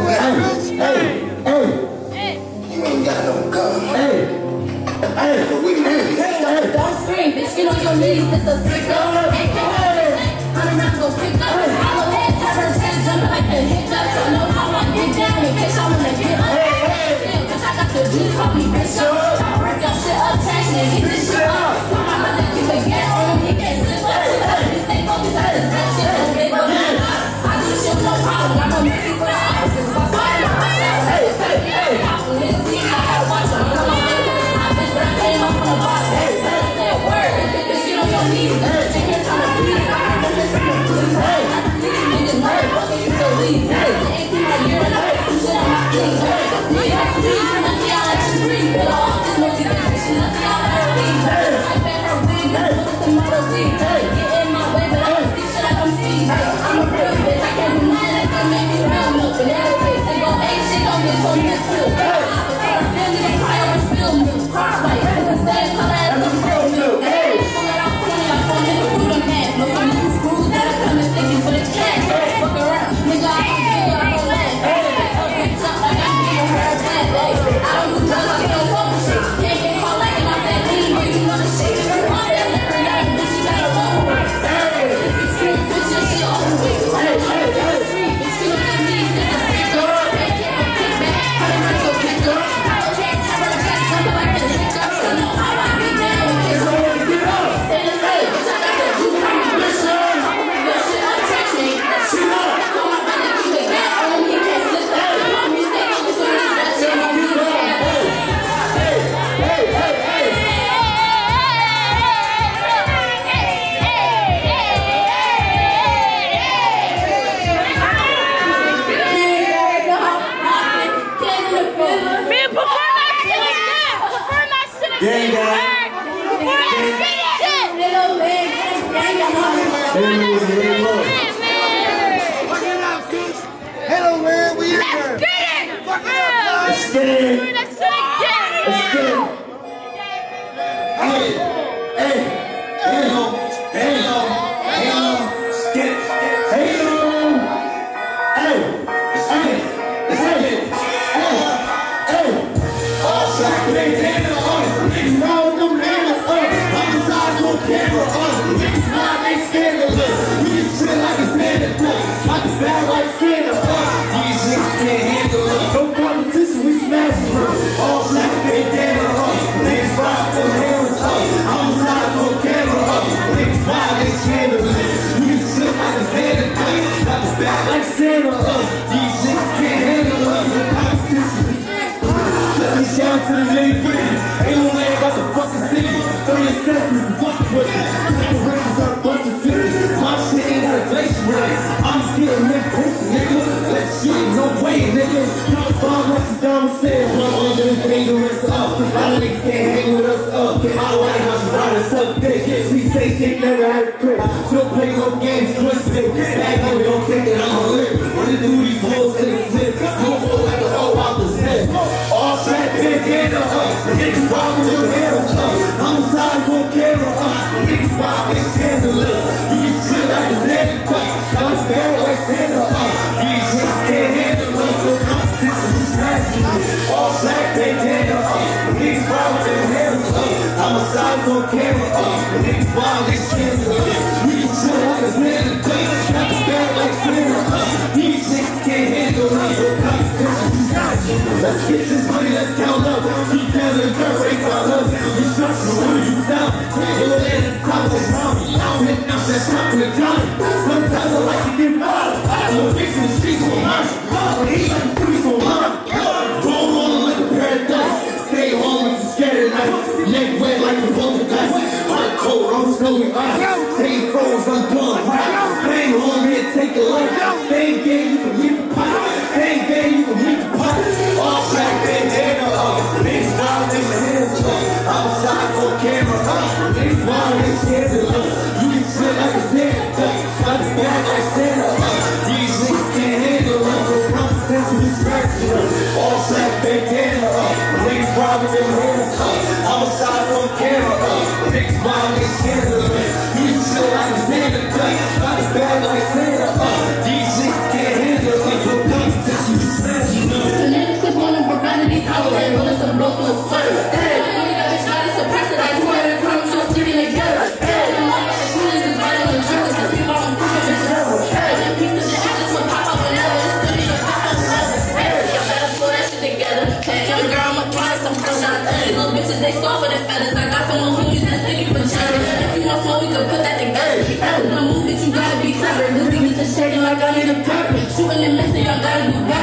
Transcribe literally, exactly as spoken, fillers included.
Outside for camera, uh, niggas wild, they scared to look. You can shit like a dead duck. bitches, they soft for the feathers. I got some more homies that's thinking for China. If you want smoke, we can put that together. That's the move, bitch, you gotta be clever. This niggas just shaking like I need a pepper. Shooting and missing, y'all gotta do better.